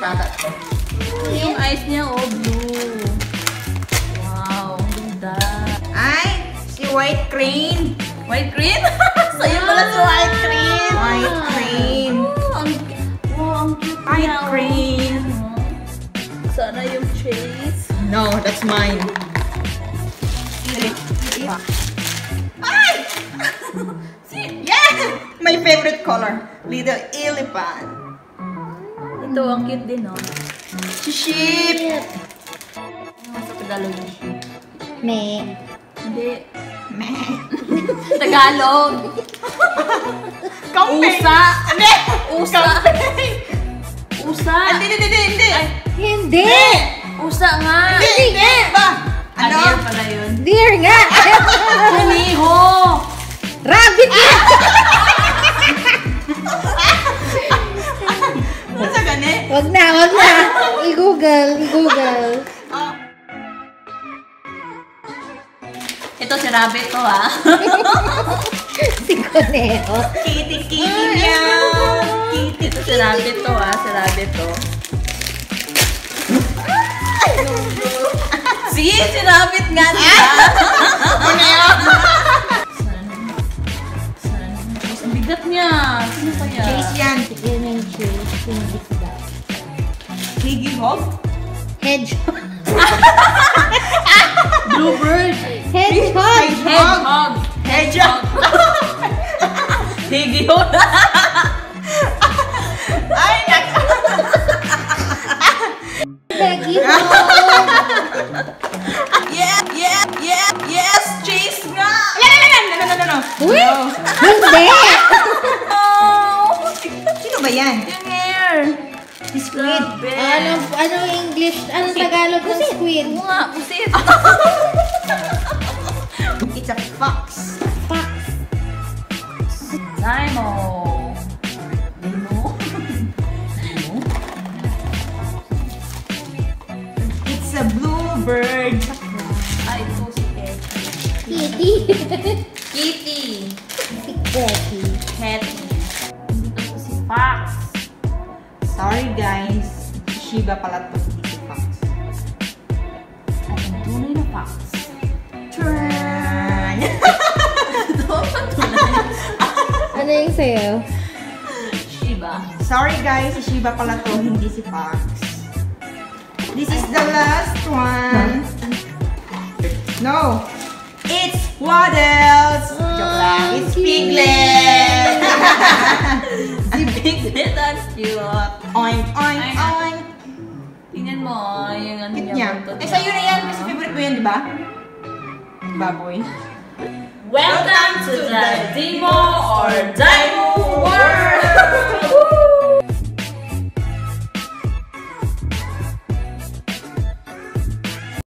product. Yung eyes niya, oh, blue. Wow, ang ganda. Ay, si White Crane. White Crane? Sa'yo pala si White Crane. White Crane. Wow, ang cute niya. White Crane. Sana yung chase. No, that's mine. Ay! Yeah! My favorite color. Little elephant. Ito, ang cute din, no? Sheep. Sa Tagalog yung sheep. Me. Hindi. Meh. Tagalog. Kampe. Usa. Hindi. Usa. Kampe. Usa. Hindi. Ay, Hindi! usa nga. Hindi ba? Ano? Ano pala yun? Dear nga! Kaniho. Rabbit yan! Ano sa gani? Wag na. I-google. Ito si Rabbit to, ha? Si Conejo. Kitty niya. Ito si Rabbit to, ha? Si Rabbit to. Si Rabbit nga nila. Ano yan? Ang bigat niya. Sino kaya? Chase yan. Yan yung chase. Yung isda. Higgy hog? Hedgehog. Bluebird. Hedgehog. Hedgehog. Hedgehog. Higihon. Ay, Hedgehog. Yes! Chase nga! No. Uy! Hindi! Sino ba yan? Yung hair. Squid. Ano English? Anong Tagalog ng squid? Oo nga, pusit. It's a fox. Fox. Dimoo. It's a bluebird. Ay, ito si Kitty. Kitty. Si Kitty. Hetty. Ito si Fox. Sorry guys. Shiba pala to, hindi si fox. At ang tunay na Fox. Turn! Ito ang tunay. Ano yung sa'yo? Shiba. Sorry guys, si Shiba pala to, hindi si fox. This is the last one. No! It's Waddles! Joke lang. It's Piglet! Si Piglet, ang cute. Oink, oink, oink. Tingnan mo, yung ano Cute niya. niya. Eh, sa'yo na yan kasi favorite mo yan, di ba? Baboy. Welcome to the Dimoo or Dimoo world!